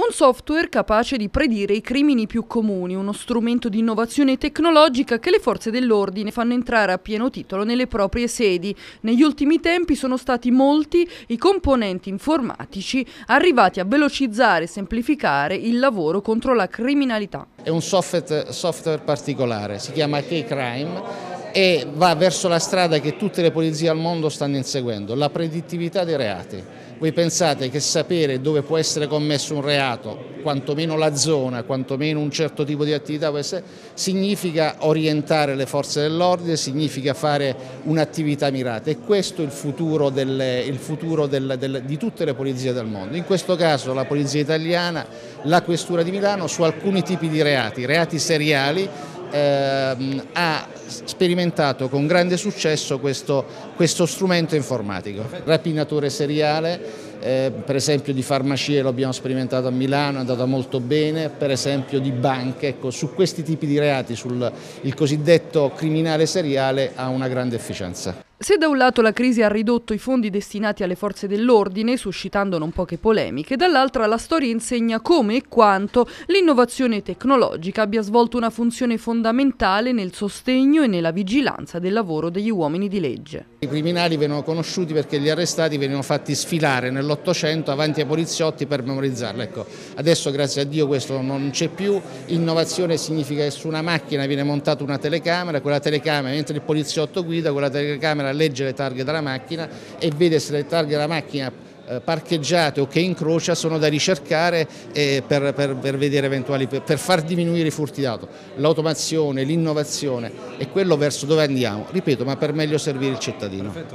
Un software capace di predire i crimini più comuni, uno strumento di innovazione tecnologica che le forze dell'ordine fanno entrare a pieno titolo nelle proprie sedi. Negli ultimi tempi sono stati molti i componenti informatici arrivati a velocizzare e semplificare il lavoro contro la criminalità. È un software particolare, si chiama K-Crime e va verso la strada che tutte le polizie al mondo stanno inseguendo, la predittività dei reati. Voi pensate che sapere dove può essere commesso un reato, quantomeno la zona, quantomeno un certo tipo di attività può essere, significa orientare le forze dell'ordine, significa fare un'attività mirata, e questo è il futuro di tutte le polizie del mondo. In questo caso la polizia italiana, la questura di Milano, su alcuni tipi di reati seriali, ha sperimentato con grande successo questo strumento informatico. Rapinatore seriale, per esempio di farmacie lo abbiamo sperimentato a Milano, è andata molto bene, per esempio di banche, ecco, su questi tipi di reati, il cosiddetto criminale seriale ha una grande efficienza. Se da un lato la crisi ha ridotto i fondi destinati alle forze dell'ordine, suscitando non poche polemiche, dall'altra la storia insegna come e quanto l'innovazione tecnologica abbia svolto una funzione fondamentale nel sostegno e nella vigilanza del lavoro degli uomini di legge. I criminali venivano conosciuti perché gli arrestati venivano fatti sfilare nell'Ottocento avanti ai poliziotti per memorizzarli. Ecco, adesso grazie a Dio questo non c'è più. Innovazione significa che su una macchina viene montata una telecamera, quella telecamera, mentre il poliziotto guida, quella telecamera legge le targhe della macchina e vede se le targhe della macchina parcheggiate o che incrocia sono da ricercare per vedere per far diminuire i furti d'auto. L'automazione, l'innovazione è quello verso dove andiamo, ripeto, ma per meglio servire il cittadino.